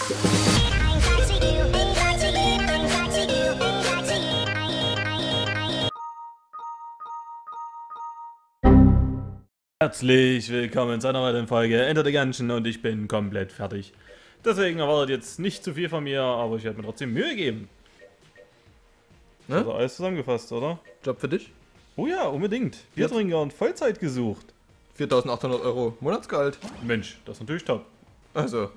Herzlich willkommen zu einer weiteren Folge Enter the Gungeon und ich bin komplett fertig. Deswegen erwartet jetzt nicht zu viel von mir, aber ich werde mir trotzdem Mühe geben. Ne? Also alles zusammengefasst, oder? Job für dich? Oh ja, unbedingt. Biertrinker und Vollzeit gesucht. 4.800 € Monatsgehalt. Mensch, das ist natürlich top. Also.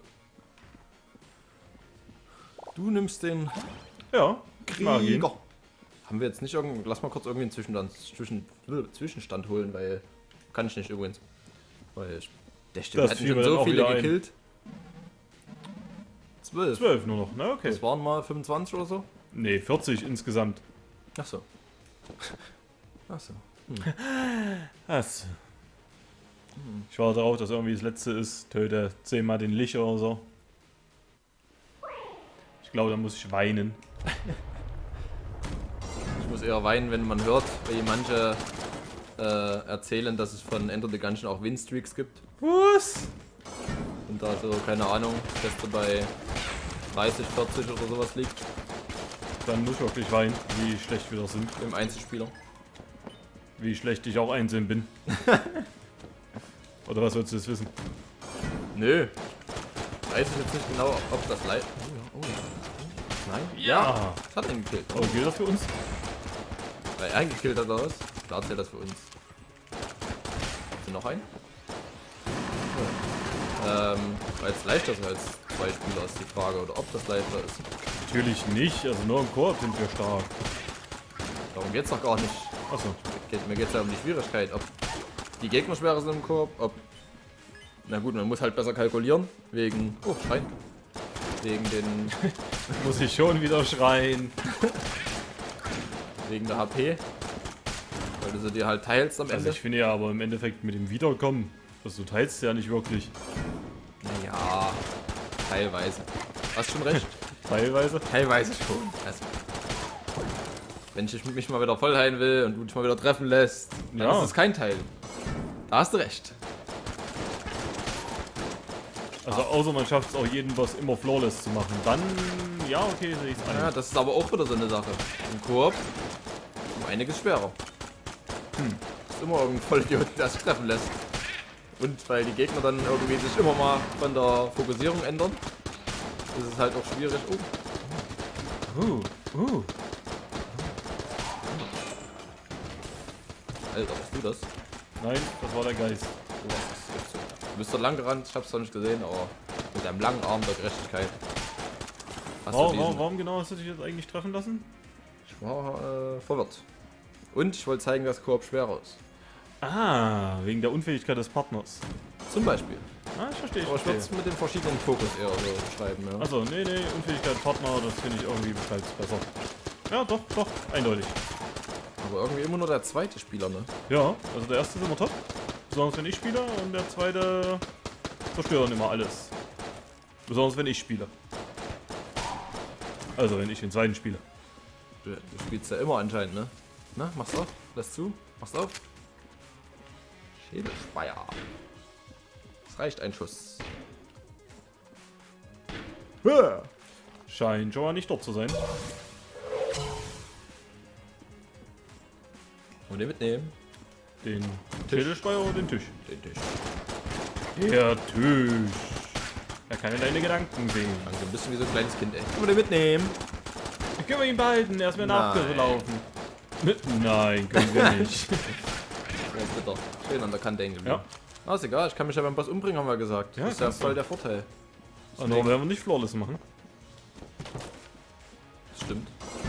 Du nimmst den Ja, Krieger. Haben wir jetzt nicht irgendwie... Lass mal kurz irgendwie einen Zwischenstand holen, weil... Kann ich nicht übrigens. Weil der Stimme hat schon so viele gekillt. 12. 12 nur noch, na okay. Das waren mal 25 oder so? Nee, 40 insgesamt. Achso. Achso. Was? Ich warte darauf, dass irgendwie das letzte ist. Töte 10 mal den Lich oder so. Ich glaube, da muss ich weinen. Ich muss eher weinen, wenn man hört, wie manche erzählen, dass es von Enter the Gungeon auch Winstreaks gibt. Was? Und da so, keine Ahnung, dass du bei 30, 40 oder sowas liegt. Dann muss ich wirklich weinen, wie schlecht wir das sind. Im Einzelspieler. Wie schlecht ich auch einzeln bin. Oder was willst du jetzt wissen? Nö. Weiß ich jetzt nicht genau, ob das leicht. Oh ja. Nein? Ja! Das hat ihn gekillt. Oh, gilt das für uns? Weil er gekillt hat oder was? Klar zählt das für uns. Hast du noch einen? Weil es leichter ist als 2 Spieler ist die Frage, oder ob das leichter ist. Natürlich nicht, also nur im Koop sind wir stark. Darum geht's doch gar nicht. Achso. Mir geht's ja um die Schwierigkeit, ob die Gegner schwerer sind im Koop, ob... Na gut, man muss halt besser kalkulieren, wegen... Oh, Schreien. Wegen den... Muss ich schon wieder schreien. Wegen der HP. Weil du sie dir halt teilst am Ende. Also ich finde ja aber im Endeffekt mit dem Wiederkommen, dass du teilst ja nicht wirklich. Naja, teilweise. Hast schon recht. Teilweise? Teilweise schon. Also, wenn ich mich mal wieder voll heilen will und du dich mal wieder treffen lässt, dann ist es kein Teil. Da hast du recht. Also außer man schafft es auch jeden Boss immer flawless zu machen. Dann, ja okay, sehe ich es ein. Ja, das ist aber auch wieder so eine Sache. Im Koop um einiges schwerer. Ist immer irgendein Vollidiot, der sich treffen lässt. Und weil die Gegner dann irgendwie sich immer mal von der Fokussierung ändern, ist es halt auch schwierig. Alter, was du das? Nein, das war der Geist. Du bist doch lang gerannt, ich hab's zwar nicht gesehen, aber mit deinem langen Arm der Gerechtigkeit. Warum genau hast du dich jetzt eigentlich treffen lassen? Ich war verwirrt. Und ich wollte zeigen, dass Koop schwerer ist. Ah, wegen der Unfähigkeit des Partners. Zum Beispiel. Ah, ich verstehe. Aber ich würde es mit dem verschiedenen Fokus eher so beschreiben, ja. Achso, nee, Unfähigkeit Partner, das finde ich irgendwie beschreibt es besser. Ja, doch, eindeutig. Aber irgendwie immer nur der zweite Spieler, ne? Ja, also der erste ist immer top. Besonders wenn ich spiele und der zweite zerstört dann immer alles. Besonders wenn ich spiele. Also wenn ich den zweiten spiele. Du spielst ja immer anscheinend, ne? Na, mach's auf, lass zu, mach's auf. Schädelspeier. Es reicht ein Schuss. Scheint schon mal nicht dort zu sein. Und den mitnehmen. Den Schädelspeier oder den Tisch? Den Tisch. Der Tisch. Er kann in deine Gedanken sehen. Also ein bisschen wie so ein kleines Kind, ey. Können wir den mitnehmen? Können wir ihn behalten? Er ist mir nachgelaufen. Nein, können wir nicht. Oh, bitter. Schön an der Kante hängen geblieben. Ja. Ah, ist egal, ich kann mich ja beim Boss umbringen, haben wir gesagt. Ja, das ist ja voll der Vorteil. Und warum werden wir nicht flawless machen? Das stimmt.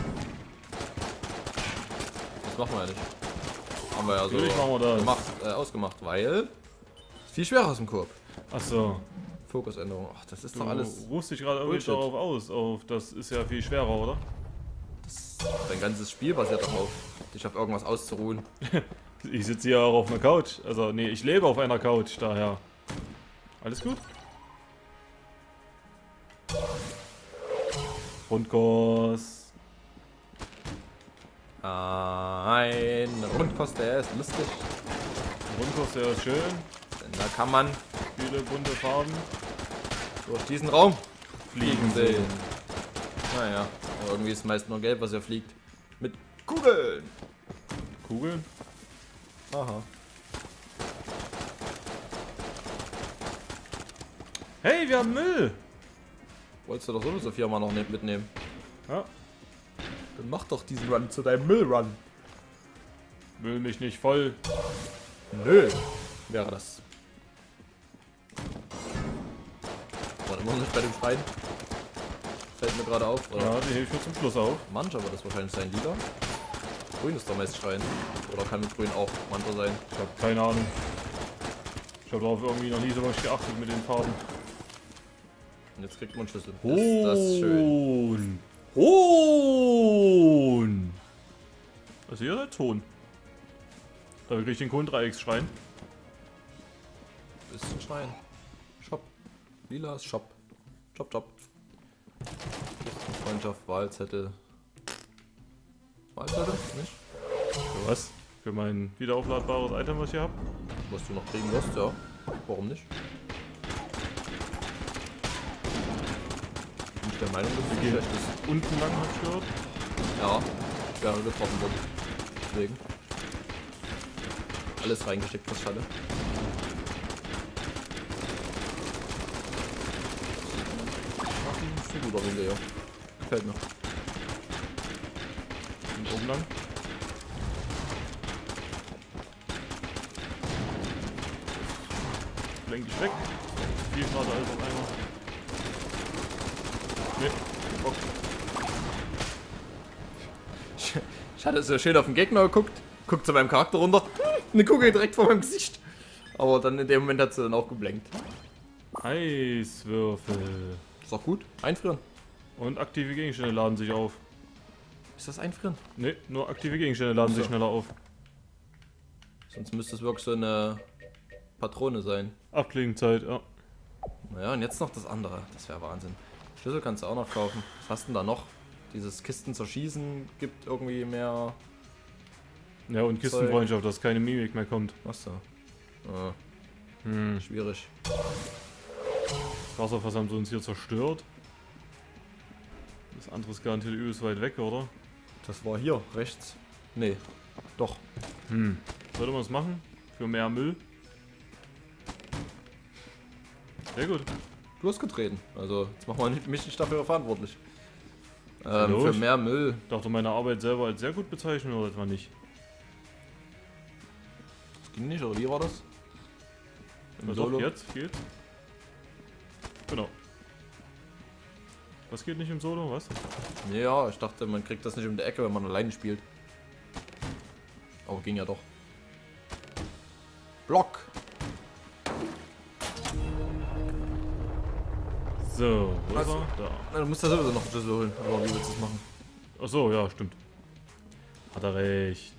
Das machen wir ja nicht. Haben wir ja so Natürlich machen wir das. gemacht, ausgemacht, weil es viel schwerer ist im Koop. Achso. Fokusänderung. Ach, das ist Du doch alles. ruhst dich gerade irgendwie Bullshit. darauf aus. Das ist ja viel schwerer, oder? Dein ganzes Spiel basiert darauf, dich auf irgendwas auszuruhen. Ich sitze hier auch auf einer Couch. Also, nee, ich lebe auf einer Couch, daher. Alles gut? Rundkurs. Ein Rundkurs, der ist lustig. Rundkurs, der ist schön. Denn da kann man Viele bunte Farben. durch diesen Raum fliegen sehen. sehen. Naja, aber irgendwie ist meist nur gelb, was er fliegt. Mit Kugeln. Kugeln? Aha. Hey, wir haben Müll! Wolltest du doch sowieso 4-mal noch mitnehmen. Ja. Dann mach doch diesen Run zu deinem Müllrun. Müll mich nicht voll. Nö. Wäre das. Warte, immer noch nicht bei dem Schrein. Fällt mir gerade auf, oder? Ja, die hebe ich mir zum Schluss auf. Mancha wird das wahrscheinlich sein, lila. Grün ist der meist Schrein. Oder kann mit grün auch Mancha sein? Ich habe keine Ahnung. Ich habe darauf irgendwie noch nie so was geachtet mit den Farben. Und jetzt kriegt man Schlüssel. Ist das schön. Hohn! Also hier ist Ton. Da kriege ich den Kohlen-Dreiecksschrein. Ist ein Schrein. Shop. Lila ist Shop. Shop. Freundschaft, Wahlzettel. Wahlzettel? Nicht? Für was? Für mein wiederaufladbares Item, was ich hier habe? Was du noch kriegen wirst, ja. Warum nicht? Bin ich der Meinung, dass es schlecht ist. Unten lang hab ich gehört. Ja, gerne getroffen worden. Deswegen. Alles reingesteckt, was Schade. Das ist ein guter Winkel, ja. Gefällt mir. Und oben lang. Lenk ich weg. Viel gerade als auf einmal. Nee, Bock. Ich hatte so schön auf den Gegner geguckt, guckt zu meinem Charakter runter, eine Kugel direkt vor meinem Gesicht. Aber dann in dem Moment hat sie dann auch geblenkt. Eiswürfel. Ist doch gut. Einfrieren. Und aktive Gegenstände laden sich auf. Ist das Einfrieren? Ne, nur aktive Gegenstände laden sich schneller auf. Sonst müsste es wirklich so eine Patrone sein. Abklingzeit, ja. Naja, und jetzt noch das andere. Das wäre Wahnsinn. Schlüssel kannst du auch noch kaufen. Was hast du denn da noch? Dieses Kisten zerschießen gibt irgendwie mehr. Ja, und Kistenfreundschaft, dass keine Mimik mehr kommt. Was da? Ah, Hm. schwierig. Wasserfass haben sie uns hier zerstört. Das andere ist garantiert übelst weit weg, oder? Das war hier, rechts. Nee, doch. Sollte man es machen? Für mehr Müll? Sehr gut. Du hast getreten. Also, jetzt machen wir mich nicht dafür verantwortlich. Los. Für mehr Müll. Ich dachte, meine Arbeit selber als sehr gut bezeichnen oder etwa nicht. Das ging nicht, oder wie war das? Na doch, jetzt geht's. Genau. Was geht nicht im Solo? Was? Ja, ich dachte, man kriegt das nicht um die Ecke, wenn man alleine spielt. Aber ging ja doch. Block! So, wo ist Also- er? Da. Na, du musst ja sowieso noch einen Schlüssel holen. Aber wie willst du das machen? Achso, ja, stimmt. Hat er recht.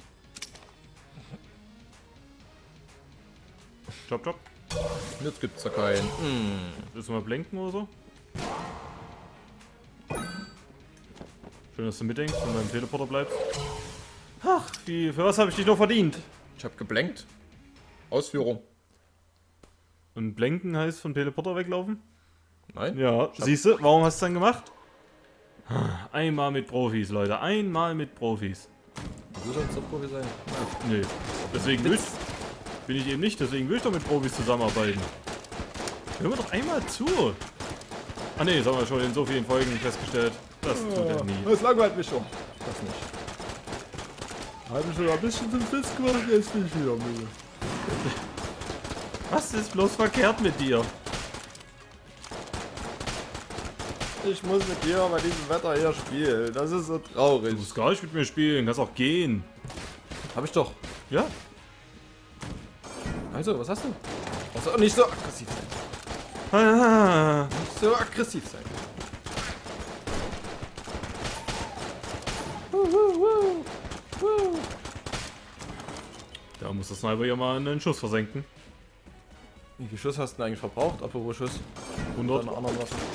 Chop, chop. Jetzt gibt's da keinen. Willst du mal blinken oder so? Schön, dass du mitdenkst und beim Teleporter bleibst. Ach, für was habe ich dich noch verdient? Ich hab geblenkt. Ausführung. Und blenken heißt von Teleporter weglaufen? Nein? Ja, siehst du, warum hast du es dann gemacht? Einmal mit Profis, Leute, einmal mit Profis. Du sollst doch Profi sein. Nee, deswegen bin ich eben nicht, deswegen will ich doch mit Profis zusammenarbeiten. Hör mir doch einmal zu. Ah ne, das haben wir schon in so vielen Folgen festgestellt. Das tut er nie. Das langweilt mich schon. Das nicht. Habe ich schon ein bisschen zum Fest gemacht, jetzt bin ich wieder müde. Was ist bloß verkehrt mit dir? Ich muss mit dir bei diesem Wetter hier spielen. Das ist so traurig. Du musst gar nicht mit mir spielen, kannst auch gehen. Hab ich doch. Ja? Also, was hast du? Also nicht so aggressiv sein. Ah, Nicht so aggressiv sein. da muss der Sniper hier mal einen Schuss versenken. Wie viel Schuss hast du denn eigentlich verbraucht? Apropos Schuss. 100. Deine anderen Waffen.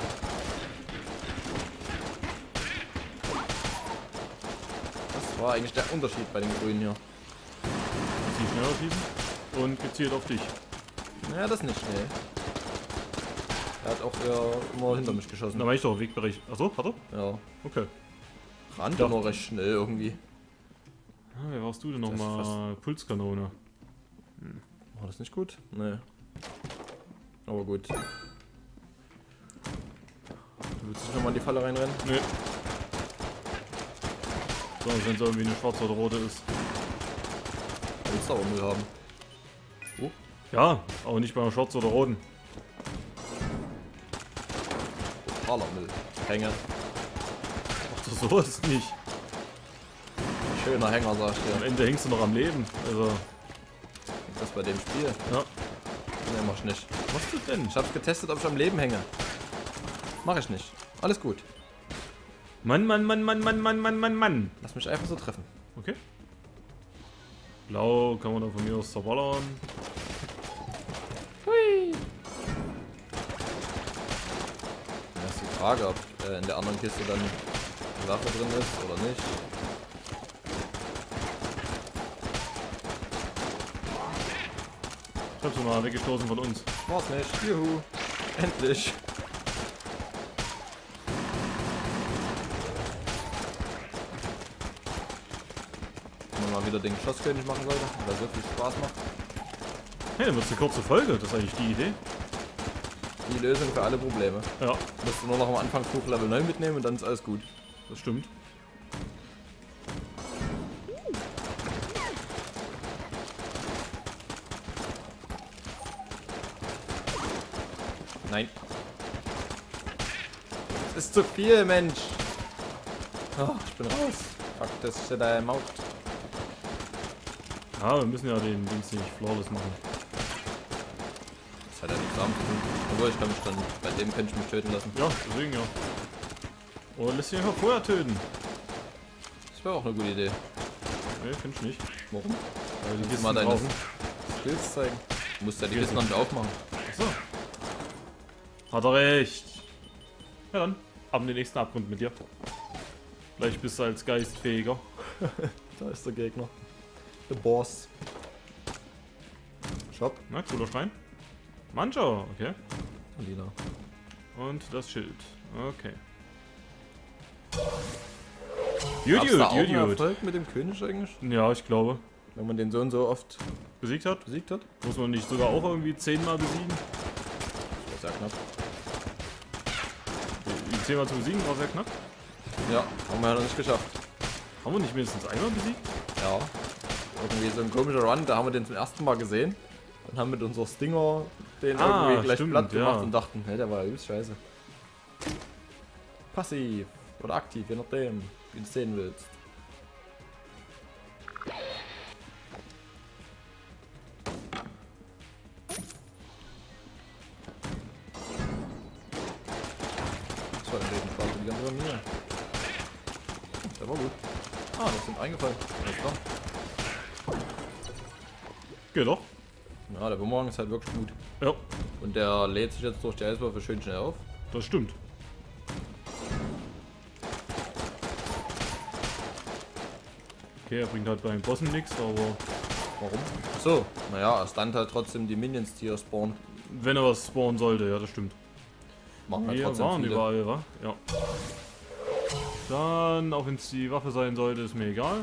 Was war eigentlich der Unterschied bei den Grünen hier? Die schneller schießen und gezielt auf dich. Naja, das nicht, nee. Er hat auch immer hinter mich geschossen. Da war ich doch im Wegbereich. Achso, hat er? Ja. Okay. Rannte nur recht schnell irgendwie. Ah, wer warst du denn nochmal? Pulskanone. War das nicht gut? Nee. Aber gut. Du willst nicht nochmal in die Falle reinrennen? Nee. Sonst wenn es irgendwie eine schwarze oder rote ist. Du willst aber Müll haben. Ja, aber nicht bei einer schwarzen oder roten. Totaler Müll. Hänge. Ach, so ist es nicht. Schöner Hänger, sag ich Am dir. Ende hängst du noch am Leben. Also, Das bei dem Spiel. ja. Nee, mach ich nicht. Was machst du denn? Ich hab's getestet, ob ich am Leben hänge. Mach ich nicht. Alles gut. Mann, Mann, Mann, Mann, Mann, Mann, Mann, Mann, Mann. Lass mich einfach so treffen. Okay. Blau kann man dann von mir aus zerballern. Hui. Ja, ist die Frage, ob in der anderen Kiste dann eine Waffe drin ist oder nicht. Ich hab sie mal weggestoßen von uns. War's nicht. Juhu. Endlich. Wenn man mal wieder den Geschosskönig machen sollte, weil so viel Spaß macht. Hey, dann wird's eine kurze Folge. Das ist eigentlich die Idee. Die Lösung für alle Probleme. Ja, Musst du nur noch am Anfang Fluch Level 9 mitnehmen und dann ist alles gut. das stimmt. Nein. Das ist zu viel, Mensch. Oh, ich bin raus. Fuck, das ist ja der Maut. Ja, wir müssen ja den Dings nicht flawless machen. Das hat ja nichts damit zu tun. Obwohl, ich kann mich dann, bei dem könnte ich mich töten lassen. Ja, deswegen ja. Oder lässt sich einfach vorher töten. Das wäre auch eine gute Idee. Nee, finde ich nicht. Warum? Weil die Kannst du Kisten mal deine brauchen. Skills zeigen. Du musst ja die Geht Kisten noch nicht. nicht aufmachen. Achso. Hat er recht. Ja dann, ab in den nächsten Abgrund mit dir. Vielleicht bist du als Geist fähiger. Da ist der Gegner. Der Boss. Shop. Na, cooler Schrein. Mancher, okay. Lila. Und das Schild. Okay. Gab's da auch einen Gut. Erfolg mit dem König eigentlich? Ja, ich glaube. Wenn man den so und so oft Besiegt hat? besiegt hat? Muss man nicht sogar auch irgendwie 10-mal besiegen? Das war sehr knapp. Die 10-mal zu besiegen war sehr knapp. Ja, haben wir ja noch nicht geschafft. Haben wir nicht mindestens einmal besiegt? Ja. Irgendwie so ein komischer Run, da haben wir den zum ersten Mal gesehen. Und haben mit unserer Stinger den irgendwie gleich stimmt, platt gemacht ja. und dachten, hey, der war ja übelst scheiße. Passiv oder aktiv, je nachdem, wie du es sehen willst. Das war ein Lebensspaß für die ganze Familie. Der war gut. Ah, das sind eingefallen. Alles klar. Geht doch. Ja, der Bumerang ist halt wirklich gut. Ja, Und der lädt sich jetzt durch die Eiswürfel schön schnell auf. das stimmt. Okay, er bringt halt bei den Bossen nichts, aber Warum? So, naja, es dann halt trotzdem die Minions, die hier spawnen. wenn er was spawnen sollte, ja, das stimmt. Machen halt Hier trotzdem waren viele. überall, wa? Ja. Dann, auch wenn es die Waffe sein sollte, ist mir egal.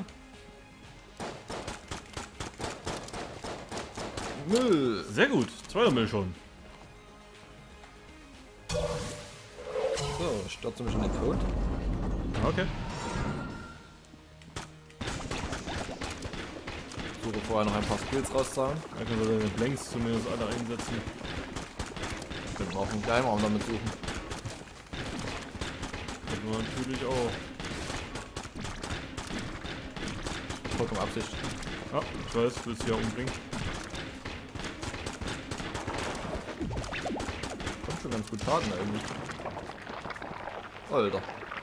Müll! Sehr gut, zweiter Müll schon. So, ich stürze mich in den Tod. Okay. Suche vorher noch ein paar Skills rauszahlen. Da können wir deine Blanks zumindest alle einsetzen. Können wir auch einen Gleimarm damit suchen. Können wir natürlich auch. Vollkommen Absicht. Ja, ich weiß, du willst sie ja umbringen. Kommt schon ganz gut Schaden irgendwie. Alter.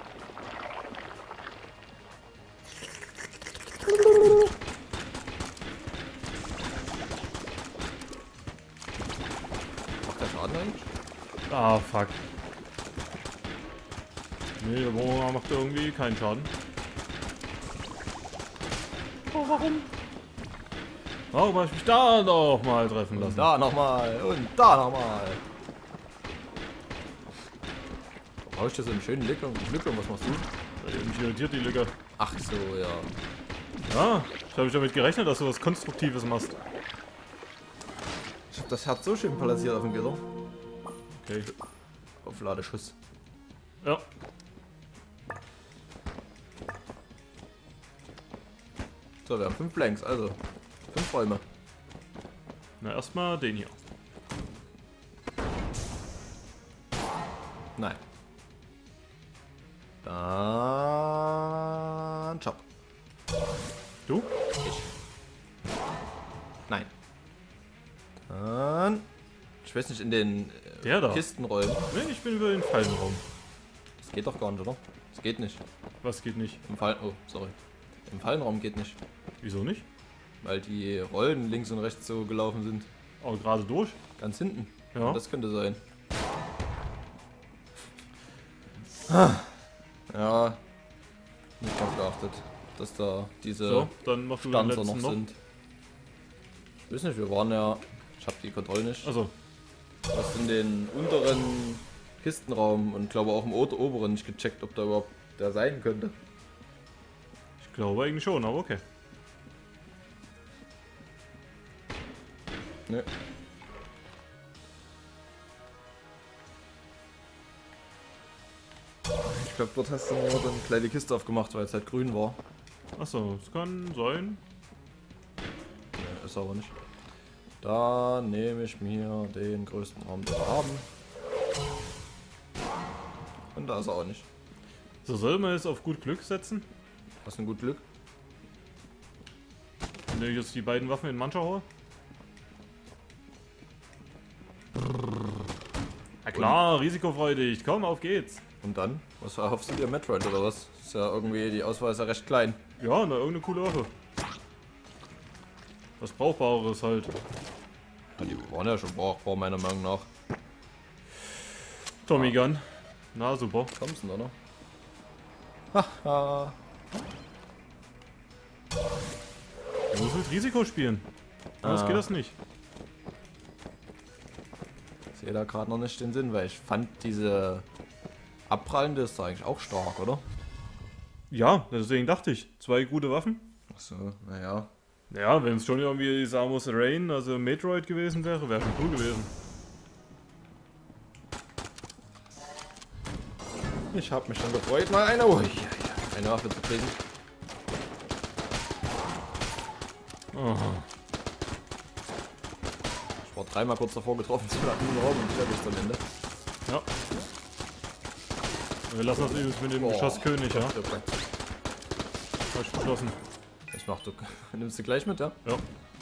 Macht der Schaden eigentlich? Ah, fuck. Nee, der Bohrer macht irgendwie keinen Schaden. Oh, warum? Warum habe ich mich da noch mal treffen lassen? Da nochmal und da nochmal. Brauche ich dir so einen schönen Lücke? Was machst du? Ja, mich irritiert die Lücke. Ach so, ja. Ja, ich habe damit gerechnet, dass du was Konstruktives machst. Ich habe das Herz so schön palasiert auf dem Gitter. Okay. Auf Ladeschuss. Ja. So, wir haben 5 Blanks, also 5 Räume. Na, erstmal den hier. Nein. Dann Chop. Du? Ich. Nein. Dann. Ich weiß nicht, in den Der da. Kistenräumen. Nee, ich bin über den Fallenraum. Das geht doch gar nicht, oder? Das geht nicht. Was geht nicht? Im Fallen. Oh, sorry. Im Fallenraum geht nicht. Wieso nicht? Weil die Rollen links und rechts so gelaufen sind. Aber gerade durch. Ganz hinten. Ja. Das könnte sein. Ja. Nicht drauf geachtet, dass da diese So, dann machst du den Stanzer letzten noch noch. sind. Ich weiß nicht, wir waren ja. Ich habe die Kontrolle nicht. Also, Was in den unteren Kistenraum und glaube auch im oberen nicht gecheckt, ob da überhaupt der sein könnte. ich glaube eigentlich schon, aber okay. Ne. Ich glaube, dort hast du nur dann gleich die Kiste aufgemacht, weil es halt grün war. Achso, es kann sein. Ne, ist aber nicht. Da nehme ich mir den größten Raum, den wir haben. Und da ist er auch nicht. So, soll man jetzt auf gut Glück setzen? Hast du ein gut Glück? Wenn ich jetzt die beiden Waffen in Mancha hole? Na klar, risikofreudig. Komm, auf geht's. Und dann? Was erhoffst du dir, Metroid oder was? Ist ja irgendwie, die Auswahl ist ja recht klein. Ja, na, irgendeine coole Waffe. Was Brauchbares halt. Ja, die waren ja schon brauchbar, meiner Meinung nach. Tommy Gun. Na, super. Thompson, oder? Haha. Du musst mit Risiko spielen. Anders geht das nicht. Ich sehe da gerade noch nicht den Sinn, weil ich fand diese abprallende ist da eigentlich auch stark, oder? Ja, deswegen dachte ich. 2 gute Waffen. Achso, naja. Ja, wenn es schon irgendwie Samus Aran, also Metroid gewesen wäre, wäre schon cool gewesen. Ich habe mich schon gefreut, mal eine Waffe zu kriegen. Aha. Ich war 3-mal kurz davor getroffen zu landen im Raum und ich bis am Ende. Ja. Wir lassen das übrigens mit dem Geschosskönig, ja? Falsch beschlossen. Ich mach du. Nimmst du gleich mit, ja? Ja.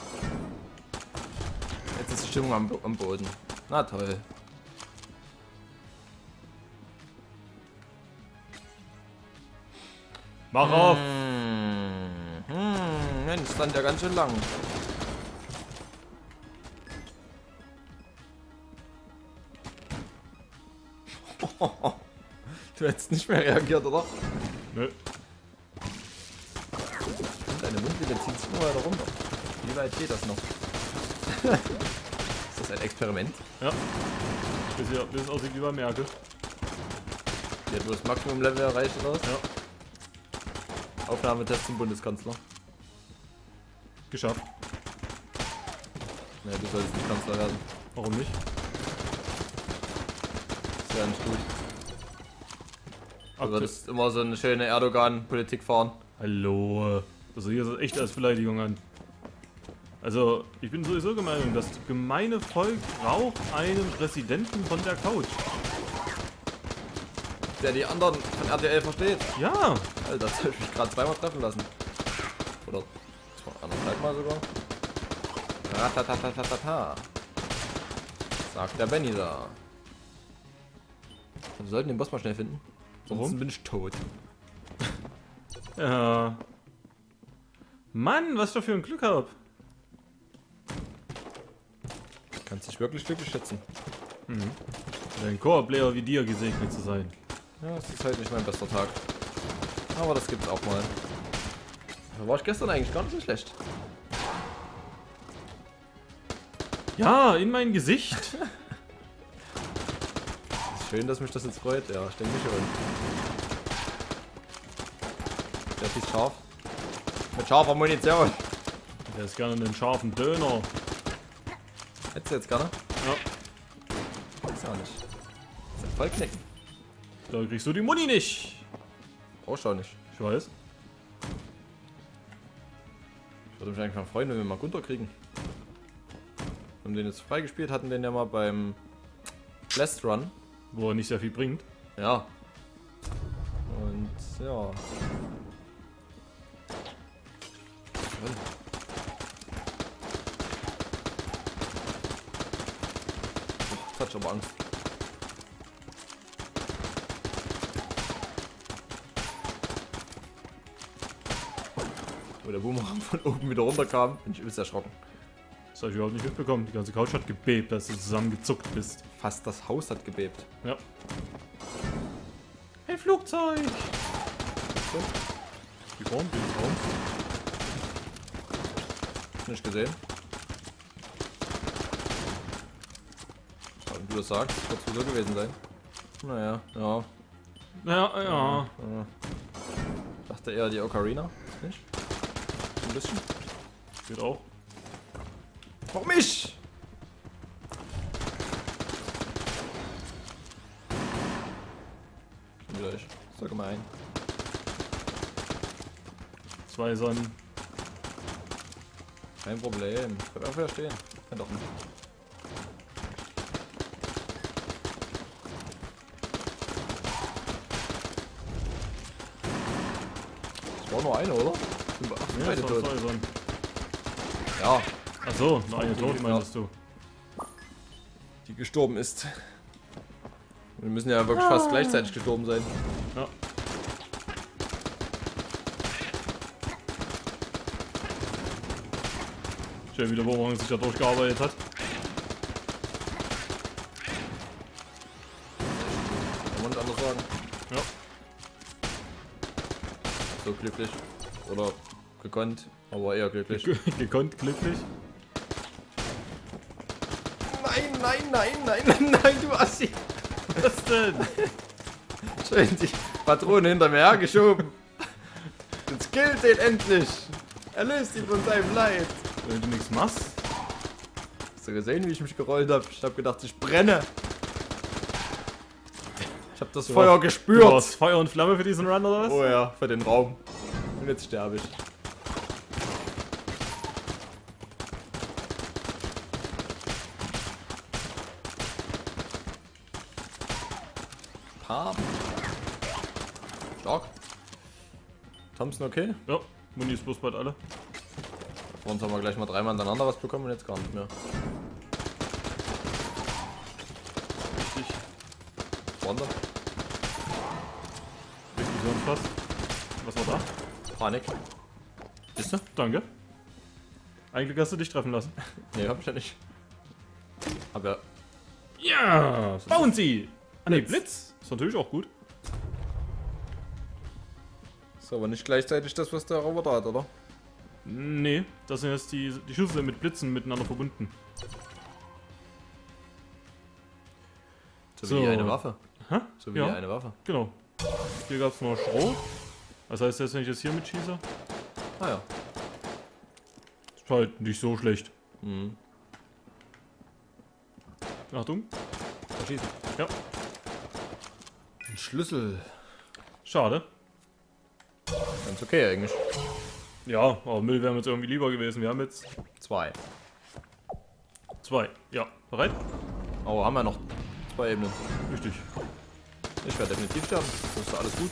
Jetzt ist die Stimmung am Boden. Na toll. Mach auf! Mensch, stand ja ganz schön lang. Du hättest nicht mehr reagiert, oder? Nö. Deine Mundwinkel zieht sich immer weiter runter. Wie weit geht das noch? Ist das ein Experiment? Ja. Bis es aussieht wie bei Merkel. Die hat nur das Maximum-Level erreicht, oder was? Ja. Aufnahmetest zum Bundeskanzler. Geschafft. Ne, du solltest nicht Kanzler werden. Warum nicht? Das wäre nicht gut. Du Aktu würdest immer so eine schöne Erdogan-Politik fahren. Hallo. Das hier ist echt als Beleidigung an. Also, ich bin sowieso der Meinung, das gemeine Volk braucht einen Präsidenten von der Couch. Der die anderen von RTL versteht. Ja. Alter, das habe ich mich gerade 2-mal treffen lassen. Oder 2,5-mal sogar. Ratatatatata. Sagt der Benny da. Wir sollten den Boss mal schnell finden. Warum? Sonst bin ich tot. Ja. Mann, was ich doch für ein Glück hab. Kannst dich wirklich glücklich schätzen. Ein Koop-Player wie dir gesegnet zu sein. Ja, es ist halt nicht mein bester Tag. Aber das gibt's auch mal. Da war ich gestern eigentlich gar nicht so schlecht. Ja, in mein Gesicht. Das ist Schön, dass mich das jetzt freut. Ja, ich denke schon. Der schießt scharf. Mit scharfer Munition. Der ist gerne einen scharfen Döner. Hättest du jetzt gerne? Ja. Weiß auch nicht. Das ist voll knicken. Da kriegst du die Muni nicht. Oh, schau nicht. Ich weiß. Ich würde mich eigentlich mal freuen, wenn wir mal Gunter kriegen. Wir haben den jetzt freigespielt, hatten den ja mal beim Blast Run. Wo er nicht sehr viel bringt. Ja. Und ja. Schön. Jetzt hat schon aber Angst. Wo der Boomerang von oben wieder runterkam, bin ich übelst erschrocken. Das habe ich überhaupt nicht mitbekommen. Die ganze Couch hat gebebt, als du zusammengezuckt bist. Fast das Haus hat gebebt. Ja. Ein Flugzeug! Die Form, die Form. Nicht gesehen. Wenn du das sagst, wird es so gewesen sein. Naja, ja. Ja. Dachte eher die Ocarina. Ist nicht? Ein bisschen. Geht auch. Warum ich? Wieder ich. Sag mal ein. 2 Sonnen. Kein Problem. Bleib einfach stehen. Kann doch nicht. Das war nur eine, oder? Ja, Beide das waren tot. 2 Sonnen. Ja, Achso, nur eine tot meinst du. die gestorben ist. Wir müssen ja wirklich fast gleichzeitig gestorben sein. Ja. Schön, wie der Boomerang sich da durchgearbeitet hat. Kann man nicht anders sagen. Ja. So glücklich. Oder gekonnt, aber eher glücklich. Gekonnt, glücklich. Nein, nein, nein, nein, nein, nein, du Assi. Was denn? Schön die Patrone hinter mir hergeschoben. Jetzt killt den endlich. Er löst ihn von seinem Leid. Wenn du nichts machst. Hast du gesehen, wie ich mich gerollt habe? Ich habe gedacht, ich brenne. Ich habe das Feuer Du gespürt. warst Feuer und Flamme für diesen Run oder was? Oh ja, für den Raum. Und jetzt sterbe ich. Pam. Stark. Thompson okay? Ja, Muni ist bloß bald alle. Vor uns haben wir gleich mal 3 Mal hintereinander was bekommen und jetzt gar nicht mehr. Richtig. Wander. Explosion fast. Was war da? Panik. Bist du? Danke. Eigentlich hast du dich treffen lassen. Nee, hab ich ja nicht. Hab ja. Ja! Bouncy! Ah ne, Blitz. Ist natürlich auch gut. Ist aber nicht gleichzeitig das, was der Roboter hat, oder? Nee, das sind jetzt die Schüssel mit Blitzen miteinander verbunden. So wie eine Waffe. Hä? So wie Ja. eine Waffe. Genau. Hier gab es nur Stroh. Das heißt, jetzt, wenn ich jetzt hier mitschieße, Ah ja. ist halt nicht so schlecht. Mhm. Achtung. Verschießen. Ja. Ein Schlüssel. Schade. Ganz okay eigentlich. Ja, aber Müll wäre mir jetzt irgendwie lieber gewesen. Wir haben jetzt 2. 2. Ja, bereit? Oh, haben wir noch 2 Ebenen. Richtig. Ich werde definitiv sterben. Das ist alles gut.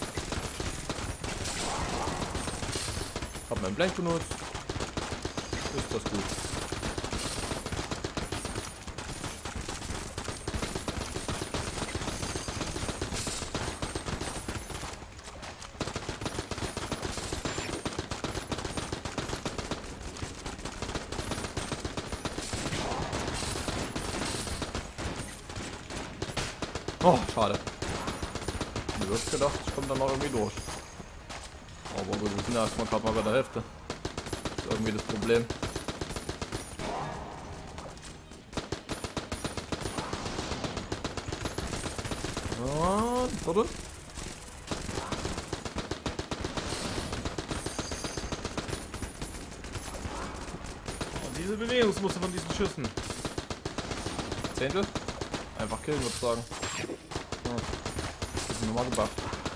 Hab meinen Blank benutzt. Ist das gut. Oh, schade. Ich hätte gedacht, ich komme dann noch irgendwie durch. Aber gut, wir sind ja erstmal gerade mal bei der Hälfte. Das ist irgendwie das Problem. Und, warte. Und diese Bewegungsmuster von diesen Schüssen. Zehntel? Einfach killen, würde ich sagen. Ja. Das ist nochmal gebufft.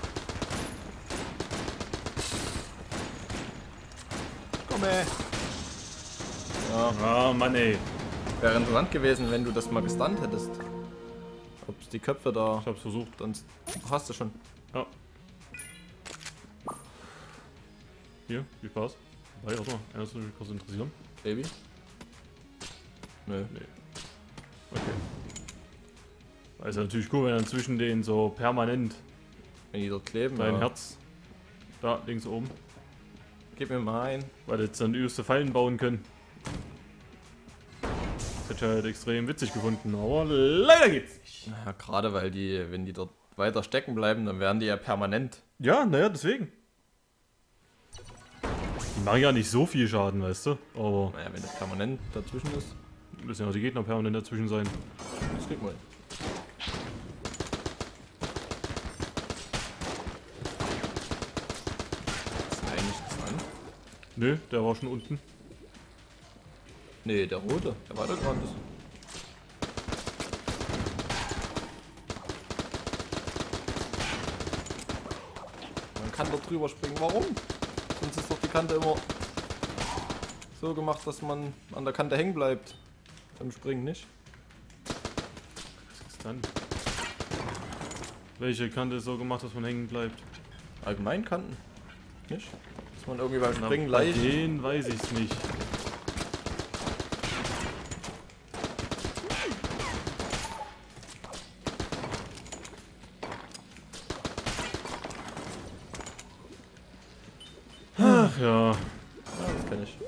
Komm ey. Ja. Ah, Mann ey. Wäre interessant gewesen, wenn du das mal gestunt hättest. Ob die Köpfe da... Ich hab's versucht. Sonst hast du schon. Ja. Hier, viel Spaß. Wobei, warte mal, einer soll mich kurz interessieren. Baby? Nö. Nee. Okay. Also natürlich cool, wenn dann zwischen denen so permanent Wenn die dort kleben. dein ja. Herz da links oben, Gib mir mal ein. weil jetzt dann übelste Fallen bauen können. Das hätte ich halt extrem witzig gefunden, aber leider geht's nicht. Ja, gerade weil die, wenn die dort weiter stecken bleiben, dann werden die ja permanent. Ja, naja, deswegen. Die machen ja nicht so viel Schaden, weißt du, aber Naja, wenn das permanent dazwischen ist, müssen ja auch die Gegner permanent dazwischen sein. das kriegt man hin. Ist eigentlich nichts an? Nö, der war schon unten. Nee, der rote, der weitergerannt ist. Man kann dort drüber springen. Warum? Sonst ist doch die Kante immer so gemacht, dass man an der Kante hängen bleibt. Beim Springen nicht. Was ist dann? Welche Kante ist so gemacht, dass man hängen bleibt? Allgemein Kanten. Nicht? Dass man irgendwie beim Na, Springen bei leicht. denen weiß ich's nicht. Ach ja. Ja, das kenn ich.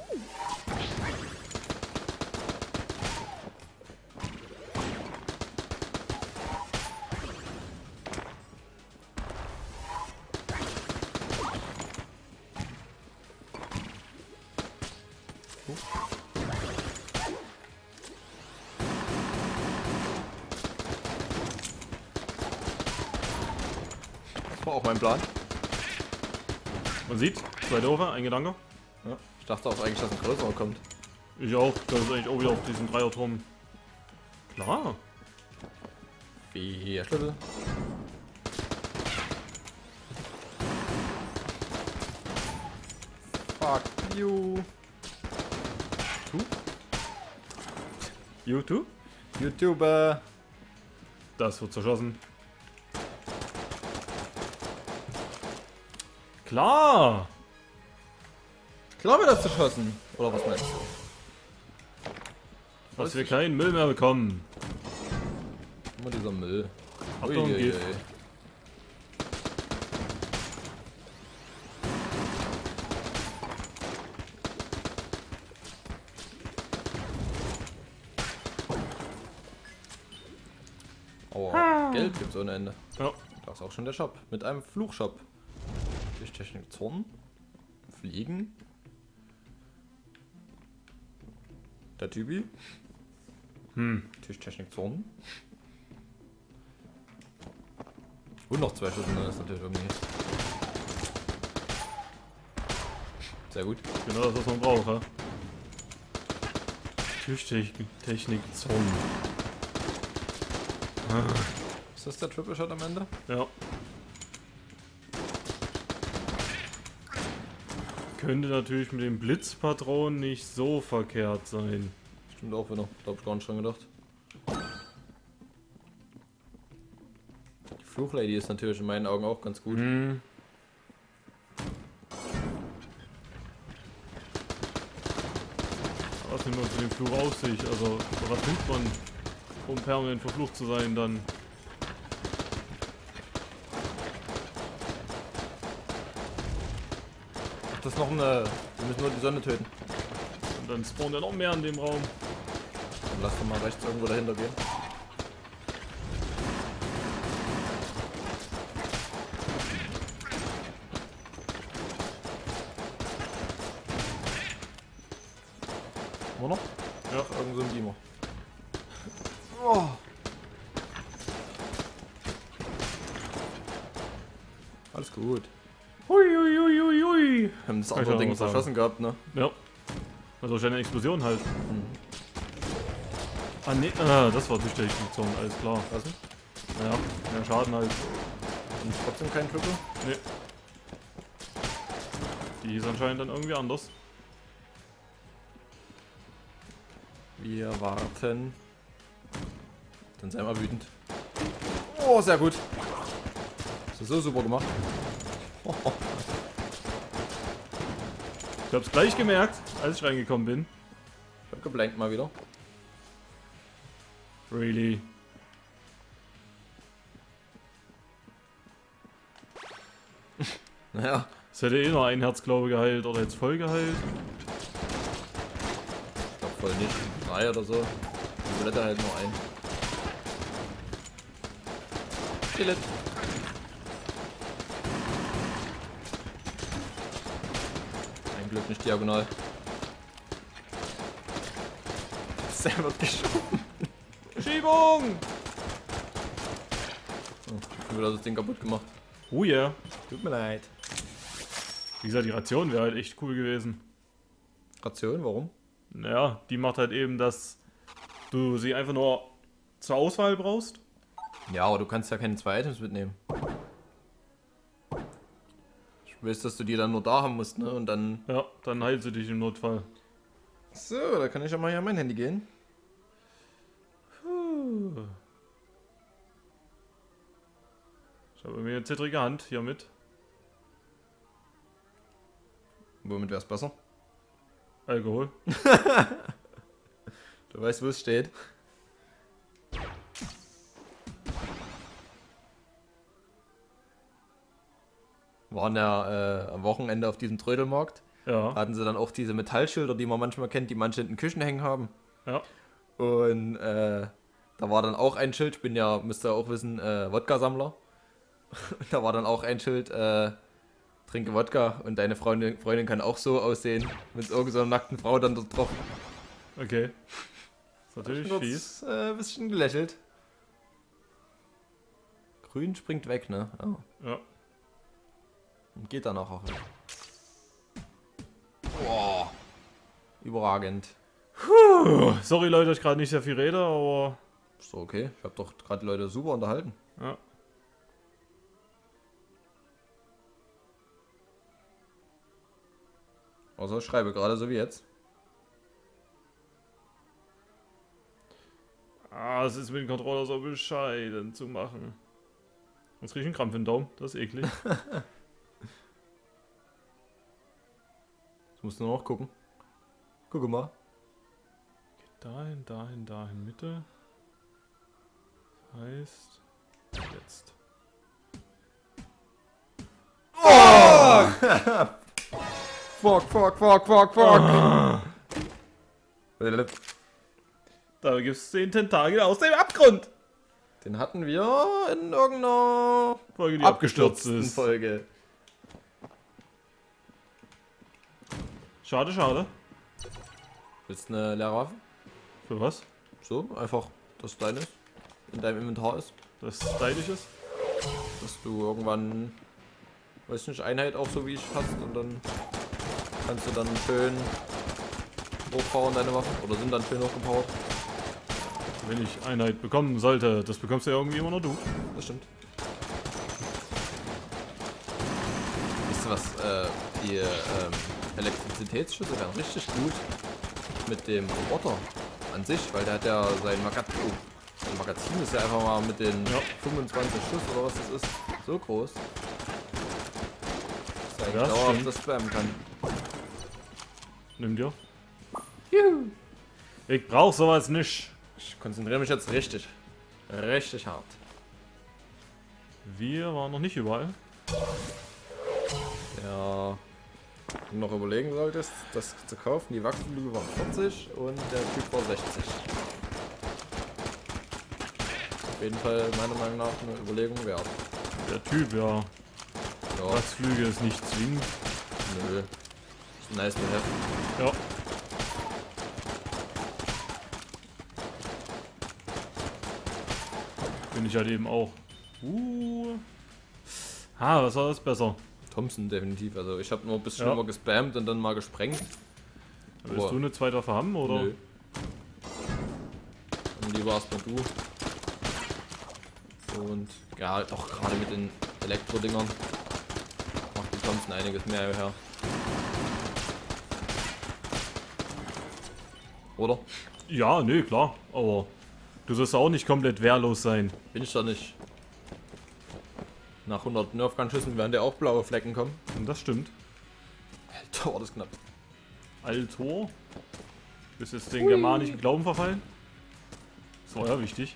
Das war auch mein Plan. Man sieht, zwei Doofe, ein Gedanke. Ja. Ich dachte auch eigentlich, dass ein größerer kommt. Ich auch, das ist eigentlich auch wieder auf diesen Dreierturm. Klar. Wie Schlüssel. Fuck you. YouTube? YouTuber. Das wird zerschossen. Klar! Klar wird das zerschossen. Oder was meinst du? Dass wir keinen Müll mehr bekommen. Immer dieser Müll. Achtung, Uiuiui. Gift. Oh, Geld gibt's ohne Ende. Ja. Da ist auch schon der Shop. Mit einem Fluchshop. Tischtechnik Zorn. Fliegen. Der Typi. Tischtechnik Zorn. Und noch zwei Schüssen, das ist natürlich irgendwie. Sehr gut. Genau das, was man braucht, ja. Tischtechnik Zorn. Ist das der Triple Shot am Ende? Ja. Könnte natürlich mit dem Blitzpatron nicht so verkehrt sein. Stimmt auch wieder. Da hab ich gar nicht dran gedacht. Die Fluchlady ist natürlich in meinen Augen auch ganz gut. Was nimmt man für den Fluch auf sich? Also, was tut man, um permanent verflucht zu sein dann? Das ist noch eine. Wir müssen nur die Sonne töten. Und dann spawnt ja noch mehr in dem Raum. Dann lass doch mal rechts irgendwo dahinter gehen. Wo noch? Ja. Irgend so ein Beamer. Oh. Alles gut. Hui, hui, hui, hui, hui. Wir haben das Kann ich andere auch Ding mal sagen. verschossen gehabt, ne? Ja. Also wahrscheinlich eine Explosion halt. Mhm. Ah ne, das war durch die Explosion, alles klar. Was denn? Naja, mehr Schaden halt. Und trotzdem kein Glücke? Ne. Die ist anscheinend dann irgendwie anders. Wir warten. Dann sei mal wütend. Oh, sehr gut. Hast du so super gemacht. Ich hab's gleich gemerkt, als ich reingekommen bin. Ich hab geblankt mal wieder. Really? Naja, Es hätte eh nur ein Herz, glaube ich, geheilt oder jetzt voll geheilt. ich glaub voll nicht. 3 oder so. Die Bulette halt nur ein. Skelett. Ein Glück nicht diagonal. Sehr wird geschoben. Schiebung! Oh, ich hab wieder das Ding kaputt gemacht. Oh yeah. Tut mir leid. Wie gesagt, die Ration wäre halt echt cool gewesen. Ration, warum? Naja, die macht halt eben, dass du sie einfach nur zur Auswahl brauchst. Ja, aber du kannst ja keine 2 Items mitnehmen. Ich weiß, dass du die dann nur da haben musst, ne? Und dann... Ja, dann heilt sie dich im Notfall. So, da kann ich ja mal hier an mein Handy gehen. Puh. Ich habe mir eine zittrige Hand hiermit. Womit wär's besser? Alkohol. Du weißt, wo es steht. Waren ja am Wochenende auf diesem Trödelmarkt. Ja. Hatten sie dann auch diese Metallschilder, die man manchmal kennt, die manche in den Küchen hängen haben. Ja. Und da war dann auch ein Schild, ich bin ja, müsst ihr auch wissen, Wodka-Sammler. Und da war dann auch ein Schild, trinke Wodka und deine Freundin kann auch so aussehen. Mit irgendeiner so einer nackten Frau dann dort drauf. Okay. Ist natürlich Kurz, fies. bisschen gelächelt. Grün springt weg, ne? Oh. Ja. Und geht danach auch weg. Boah. Überragend. Puh. Sorry Leute, dass ich gerade nicht sehr viel rede, aber... Ist doch okay. Ich habe doch gerade die Leute super unterhalten. Ja. Also ich schreibe gerade so wie jetzt. Ah, es ist mit dem Controller so bescheiden zu machen. Jetzt krieg ich einen Krampf im Daumen, das ist eklig. Ich muss nur noch gucken. Gucke mal. Dahin, dahin, dahin, Mitte. Das heißt... Jetzt. Oh! Fuck. Ah, da gibt's den Tentakel aus dem Abgrund. Den hatten wir in irgendeiner Folge, die abgestürzt abgestürzten ist. Folge. Schade, schade. Willst du eine leere Waffe? Für was? So, einfach, dass deines in deinem Inventar ist. Das stylisch ist? Dass du irgendwann, weiß nicht, Einheit auch so wie ich hast und dann kannst du dann schön hochbauen deine Waffen oder sind dann schön hochgebaut. Wenn ich Einheit bekommen sollte, das bekommst du ja irgendwie immer nur du. Das stimmt. Wisst ihr was, die Elektrizitätsschüsse wären richtig gut mit dem Roboter an sich, weil der hat ja sein Magazin ist ja einfach mal mit den 25 Schuss oder was das ist, so groß. Dass er Ja, dauerhaft stimmt. das spammen kann. Nimm dir. Juhu. Ich brauch sowas nicht. Ich konzentriere mich jetzt richtig hart. Wir waren noch nicht überall. Ja, du noch überlegen solltest, das zu kaufen. Die Wachsflüge waren 40 und der Typ war 60. Auf jeden Fall meiner Meinung nach eine Überlegung wert. Der Typ, ja. Ja, Wachsflüge ist nicht zwingend. nö. Ist nice to have. Ja. Bin ich halt eben auch. Was war das besser? Thompson definitiv. Also ich habe nur ein bisschen immer gespammt und dann mal gesprengt. Willst du eine zweite Waffe haben, oder? Nö. Und lieber erstmal du. Und ja, doch gerade mit den Elektrodingern macht die Thompson einiges mehr her. Oder? Ja, nee, klar. Aber du sollst auch nicht komplett wehrlos sein. Bin ich da nicht. Nach 100 Nerfgun-Schüssen werden dir auch blaue Flecken kommen. Und das stimmt. Alter, war das knapp. Altor. Bist jetzt den germanischen Glauben verfallen? Das war ja wichtig.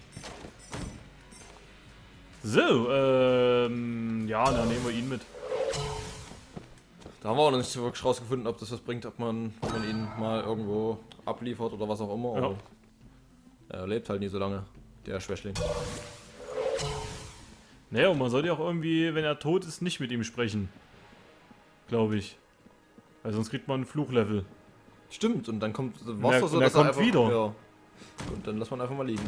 So, ja, dann nehmen wir ihn mit. Da haben wir auch noch nicht so wirklich rausgefunden, ob das was bringt, ob man ihn mal irgendwo abliefert oder was auch immer. Ja. Aber er lebt halt nie so lange, der Schwächling. Naja, und man sollte ja auch irgendwie, wenn er tot ist, nicht mit ihm sprechen. Glaube ich. Weil sonst kriegt man ein Fluchlevel. Stimmt, und dann kommt Wasser so, dass er kommt wieder. Ja. Und dann lässt man einfach mal liegen.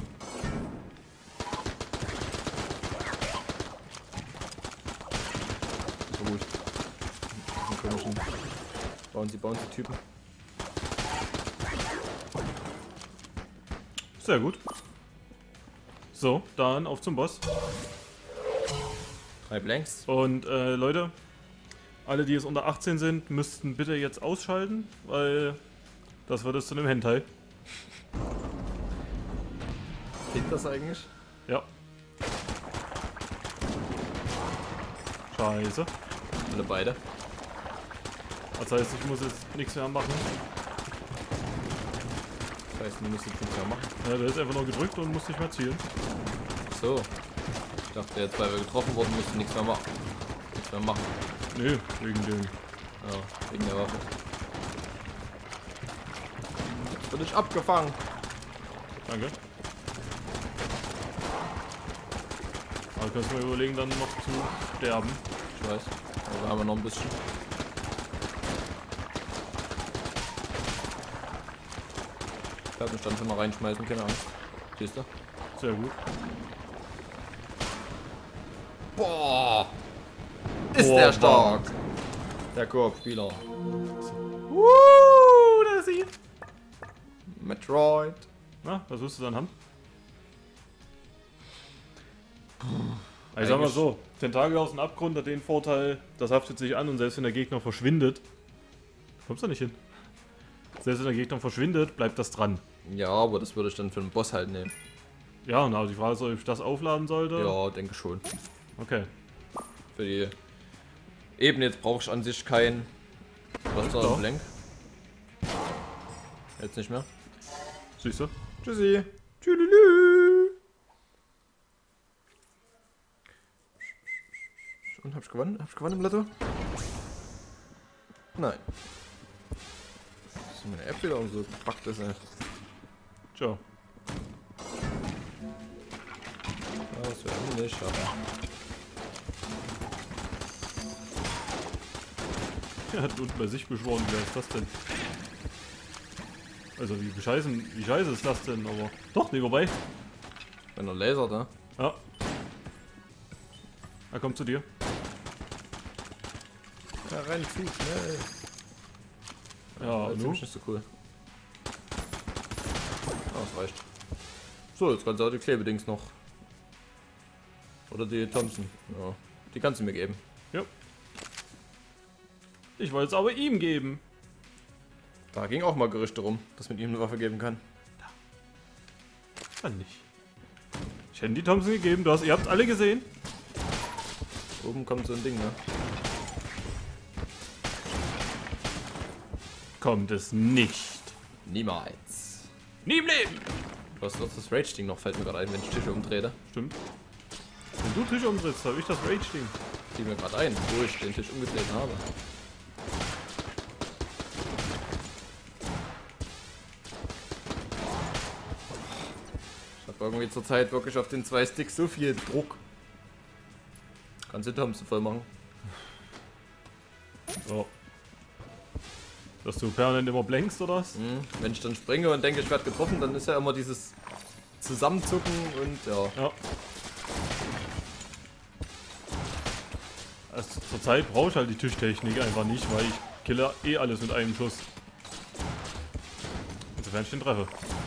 So gut. Diesen komischen Bouncy-Typen. Sehr gut. So, dann auf zum Boss. 3 Blanks. Und Leute, alle, die jetzt unter 18 sind, müssten bitte jetzt ausschalten, weil das wird es zu einem Hentai. Geht das eigentlich? Ja. Scheiße. Alle beide. Das heißt, ich muss jetzt nichts mehr machen. Das heißt, du musst jetzt nichts mehr machen. Ja, der ist einfach nur gedrückt und muss nicht mehr zielen. So. Ich dachte, jetzt, weil wir getroffen wurden, musst du nichts mehr machen. Nichts mehr machen. Nö, wegen dem. Ja, wegen der Waffe. Jetzt wurde ich abgefangen. Danke. Aber kannst du mir überlegen, dann noch zu sterben. Ich weiß. Aber wir haben ja noch ein bisschen. Ich werde mich dann schon mal reinschmeißen, keine Angst. Siehst du? Sehr gut. Boah! Ist Boah, der stark! Der Koop-Spieler. Da ist sie. Metroid. Na, was wirst du dann haben? Ich sag mal so, Tentakel aus dem Abgrund hat den Vorteil, das haftet sich an und selbst wenn der Gegner verschwindet, kommst du nicht hin. Selbst wenn der Gegner verschwindet, bleibt das dran. Ja, aber das würde ich dann für den Boss halt nehmen. Ja, und also die Frage ist, ob ich das aufladen sollte. Ja, denke schon. Okay. Für die Ebene jetzt brauche ich an sich kein. Was da Doch. Blank? Jetzt nicht mehr. Siehst du? Tschüssi. Tschüdelü. Und hab ich gewonnen? Hab ich gewonnen im Lotto? Nein. Das ist meine App wieder so gepackt ist, ey. Ciao. Ja, das wäre nicht, aber. Er hat unten bei sich beschworen, wer ist das denn? Also wie scheiße ist das denn, aber. Doch, nee, vorbei. Wenn er lasert, ne? Ja. Er kommt zu dir. Ja, rennt zu schnell. Ja, Das ist nu? nicht so cool. Ah, das reicht. So, jetzt kannst du auch die Klebedings noch. Oder die Thompson. Ja, die kannst du mir geben. Ja. Ich wollte es aber ihm geben. Da ging auch mal Gerüchte rum, dass man ihm eine Waffe geben kann. Dann nicht. Ich hätte die Thompson gegeben, ihr habt alle gesehen. Oben kommt so ein Ding, ne? Kommt es nicht. Niemals. Nie im Leben. Du hast doch das Rage-Ding noch, fällt mir gerade ein, wenn ich Tische umdrehe. Stimmt. Wenn du Tisch umdrehst, habe ich das Rage-Ding. Fiel mir gerade ein, wo ich den Tisch umgedreht habe. Ich habe irgendwie zur Zeit wirklich auf den 2 Sticks so viel Druck. Kannst du Thompson voll machen. So. Dass du permanent immer blankst oder was? Wenn ich dann springe und denke, ich werde getroffen, dann ist ja immer dieses Zusammenzucken und ja. Ja. Also zurzeit brauche ich halt die Tischtechnik einfach nicht, weil ich kille eh alles mit einem Schuss. Insofern ich den treffe.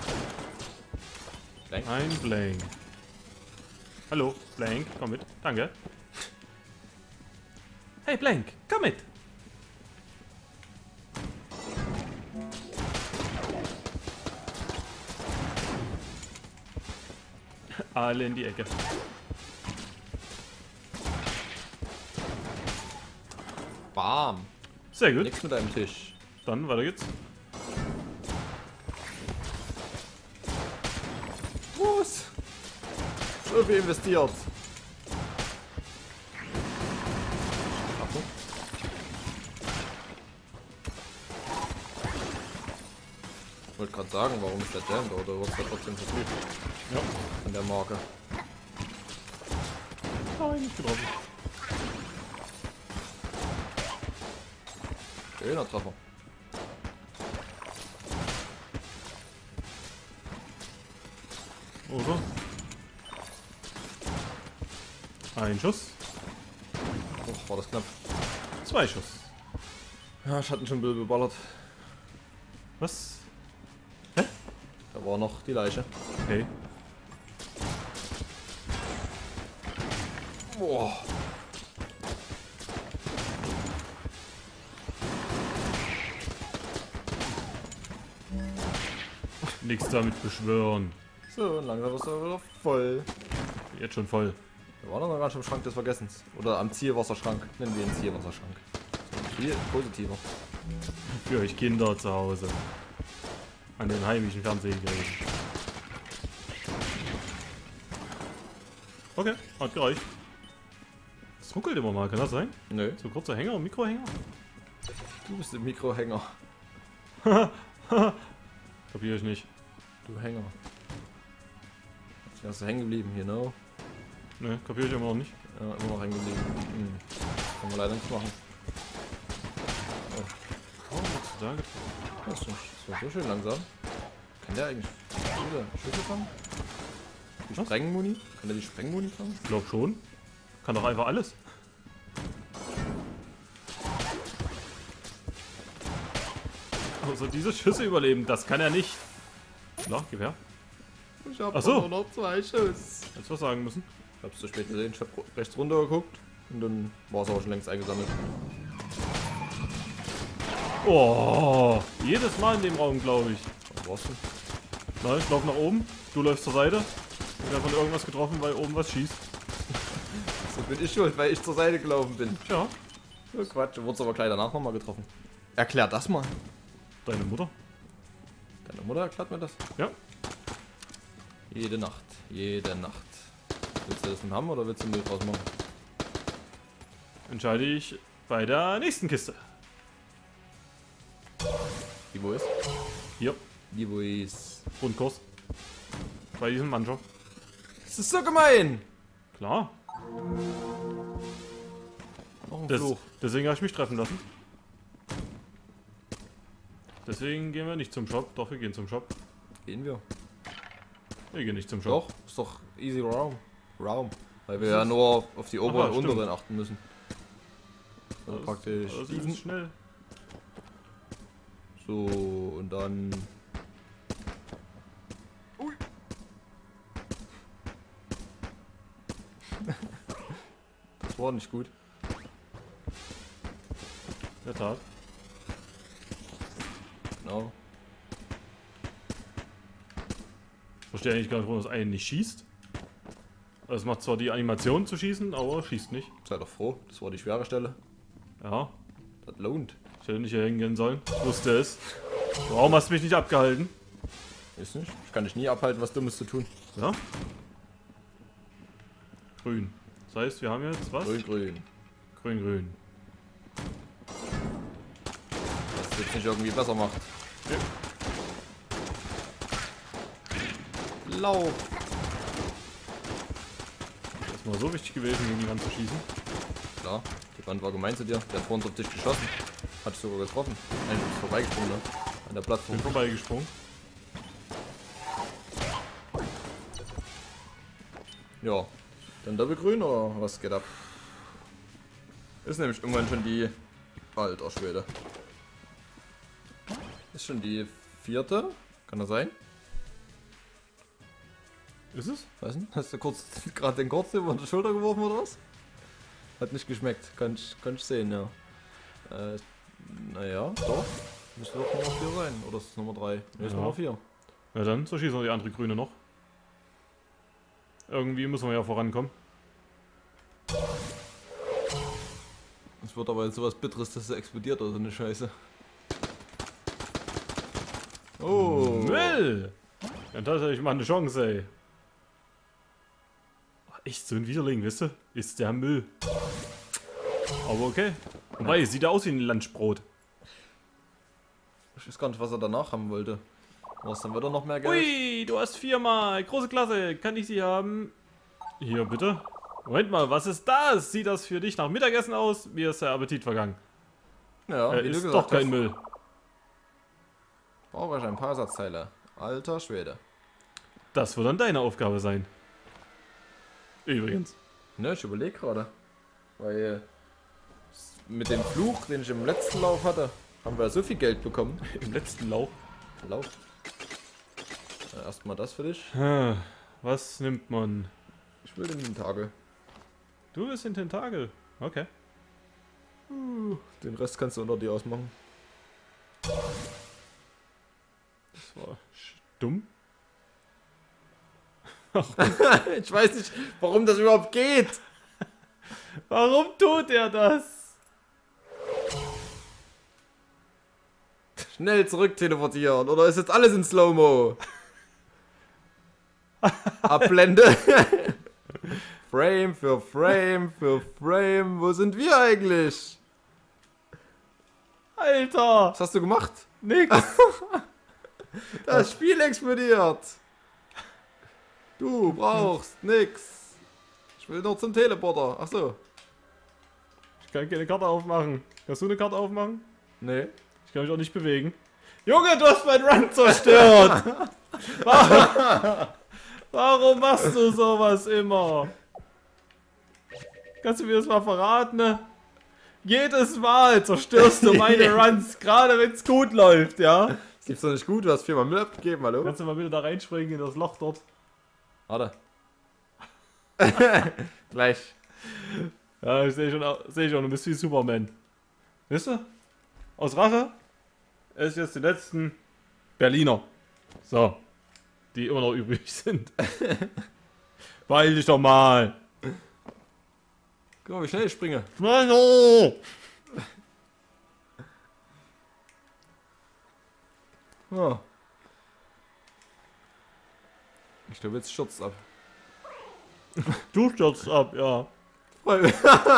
Blank. Ein Blank. Hallo, Blank, komm mit. Danke. Hey Blank, komm mit. Alle in die Ecke. Bam. Sehr gut. Nix mit einem Tisch. Dann weiter geht's. Was? So viel investiert. Achtung. Ich wollte gerade sagen, warum ist der jammed, oder wird er trotzdem verblüht? Ja. An der Marke. Nein, nicht getroffen. Schöner Treffer. Oder? Ein Schuss. Och, war das knapp. 2 Schuss. Ja, ich hatte ihn schon blöd geballert. Was? Da war noch die Leiche. Okay. Boah. Nichts damit beschwören. So, und langsam ist er wieder voll. Jetzt schon voll. Wir waren noch gar nicht am Schrank des Vergessens. Oder am Zielwasserschrank. Nennen wir ihn Zielwasserschrank. Viel positiver. Für euch Kinder zu Hause. An den heimischen Fernsehgeräten. Okay, hat gereicht. Es ruckelt immer mal, kann das sein? Nö. So kurzer Hänger und Mikrohänger? Du bist im Mikrohänger. Kapier ich nicht. Du Hänger. Jetzt wärst du hängen geblieben hier, ne? Ne, kapier ich immer noch nicht. Ja, immer noch hängen geblieben. Kann man leider nichts machen. Oh, was du da getroffen? Das war so schön langsam. Kann der eigentlich viele Schüsse fangen? Die Was? Sprengmuni? Kann der die Sprengmuni fangen? Ich glaub schon. Kann doch einfach alles. Also diese Schüsse überleben, das kann er nicht. Na, Gewehr. Ich hab Ach so. nur noch 2 Schuss. Hättest du was sagen müssen? Ich hab's zu spät gesehen. Ich hab rechts runter geguckt und dann war es aber schon längst eingesammelt. Oh, jedes Mal in dem Raum, glaube ich. Was war's denn? Na, ich laufe nach oben, du läufst zur Seite. Ich werde von irgendwas getroffen, weil oben was schießt. So bin ich schuld, weil ich zur Seite gelaufen bin. Tja, Oh Quatsch, du wurdest aber gleich danach nochmal getroffen. Erklär das mal. deine Mutter. Deine Mutter erklärt mir das? Ja. Jede Nacht. Jede Nacht. Willst du das denn haben oder willst du Müll draus machen? Entscheide ich bei der nächsten Kiste. Die wo ist? Hier, Die wo ist. Grundkurs. Bei diesem Mann schon. Das ist so gemein! Klar. Noch ein Das, Fluch. deswegen habe ich mich treffen lassen. Deswegen gehen wir nicht zum Shop. Doch, wir gehen zum Shop. Gehen wir. Wir gehen nicht zum Shop. Doch, ist doch easy Raum. Weil wir ja nur auf die oberen und stimmt. unteren achten müssen. Also praktisch Das diesen. ist schnell. So, und dann. Ui. Das war nicht gut. In der Tat. Genau. Ich verstehe eigentlich gar nicht, warum das einen nicht schießt. Es macht zwar die Animation zu schießen, aber schießt nicht. Sei doch froh, das war die schwere Stelle. Ja, Das lohnt. ich hätte nicht hier hingehen sollen. Ich wusste es. Warum hast du mich nicht abgehalten? Ist nicht. Ich kann dich nie abhalten, was Dummes zu tun. Ja? Grün. Das heißt, wir haben jetzt was? Grün, grün. Grün, grün. Was es jetzt nicht irgendwie besser macht. Ja. Lauf. Das ist mal so wichtig gewesen, gegen die Wand zu schießen. Klar, die Wand war gemein zu dir. Der hat vor uns auf dich geschossen. Hat dich sogar getroffen. Nein, du bist vorbeigesprungen, ne? An der Plattform. Bin vorbeigesprungen. Ja. Dann Doppelgrün oder was geht ab? Ist nämlich irgendwann schon die... Alter Schwede. Ist schon die 4. Kann das sein? Ist es? Weiß nicht. Hast du gerade den Kurz über die Schulter geworfen oder was? Hat nicht geschmeckt. Kann ich sehen, ja. Naja, doch. Müsste doch Nummer 4 sein. Oder ist es Nummer 3? Ne, ist Ja. Nummer 4. Na dann, so schießen wir die andere Grüne noch. Irgendwie müssen wir ja vorankommen. Es wird aber jetzt sowas Bitteres, dass es explodiert oder so eine Scheiße. Oh! Müll! Ja, tatsächlich mal eine Chance, ey. Echt, so ein Widerling, weißt du? Ist der Müll. Aber okay. Wobei, sieht ja aus wie ein Lunchbrot. Ich weiß gar nicht, was er danach haben wollte. Was dann wieder noch mehr Geld? Ui, du hast 4 mal. Große Klasse. Kann ich sie haben? Hier, bitte. Moment mal, was ist das? Sieht das für dich nach Mittagessen aus? Mir ist der Appetit vergangen. Ja, wie du Ist gesagt doch kein hast. Müll. Brauche ich ein paar Ersatzteile. Alter Schwede. Das wird dann deine Aufgabe sein. Übrigens. Ne, ich überlege gerade. Weil mit dem Fluch, den ich im letzten Lauf hatte, haben wir so viel Geld bekommen. Im letzten Lauf. Lauf. Erstmal das für dich. Was nimmt man? Ich will den Tentakel. Du bist in Tentakel. Okay. Den Rest kannst du unter dir ausmachen. Das war dumm. Ich weiß nicht, warum das überhaupt geht. Warum tut er das? Schnell zurück teleportieren. Oder ist jetzt alles in Slow-Mo? Abblende. Frame für Frame für Frame. Wo sind wir eigentlich? Alter! Was hast du gemacht? Nix! Das Spiel explodiert. Du brauchst nix. Ich will nur zum Teleporter. Ach so. Ich kann keine Karte aufmachen. Kannst du eine Karte aufmachen? Nee. Ich kann mich auch nicht bewegen. Junge, du hast meinen Run zerstört! Warum machst du sowas immer? Kannst du mir das mal verraten? Ne? Jedes Mal zerstörst du meine Runs, gerade wenn es gut läuft, ja? Das gibt's doch nicht gut. Du hast 4-mal Müll abgegeben, hallo? Kannst du mal wieder da reinspringen in das Loch dort? Warte. Gleich. Ja, ich sehe schon, du bist wie Superman. Weißt du? Aus Rache ist jetzt die letzten Berliner. So. Die immer noch übrig sind. Beeil dich doch mal. Guck mal, wie schnell ich springe. Mano! Oh. Ich glaube, jetzt stürzt ab. Du stürzt ab, ja. Voll.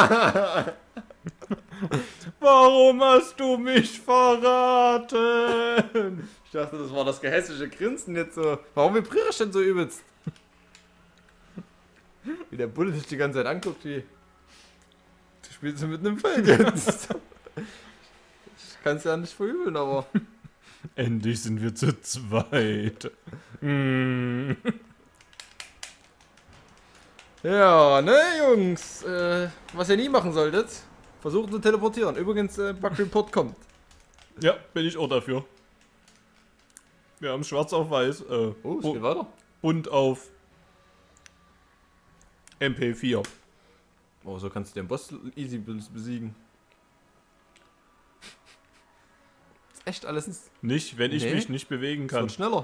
Warum hast du mich verraten? Ich dachte, das war das gehässige Grinsen jetzt so. Warum vibriere ich denn so übelst? Wie der Bulle sich die ganze Zeit anguckt, wie... Du spielst mit einem Feld jetzt. Ich kann es ja nicht verübeln, aber... Endlich sind wir zu zweit. Mm. Ja, ne, Jungs. Was ihr nie machen solltet, versuchen zu teleportieren. Übrigens, Bug Report kommt. Ja, bin ich auch dafür. Wir haben schwarz auf weiß. Oh, es geht weiter. Bunt auf MP4. Oh, so kannst du den Boss easy besiegen. Ist echt alles Nicht, wenn ich Nee. mich nicht bewegen wird kann. schneller.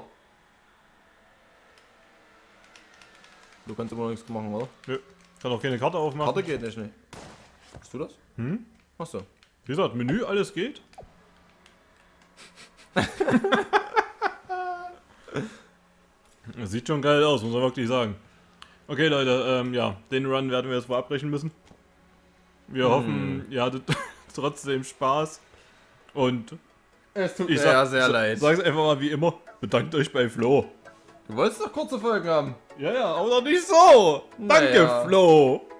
Du kannst immer noch nichts machen, oder? Nö. Kann auch keine Karte aufmachen. Karte geht nicht, ne? Hast du das? Hm? Achso. Wie gesagt, Menü, alles geht. Das sieht schon geil aus, muss man wirklich sagen. Okay, Leute, ja, den Run werden wir jetzt wohl abbrechen müssen. Wir hoffen, ihr hattet trotzdem Spaß. Und Es tut ich sag's einfach mal wie immer, bedankt euch bei Flo. Du wolltest doch kurze Folgen haben. Ja, aber doch nicht so. Danke, Naja. Flo.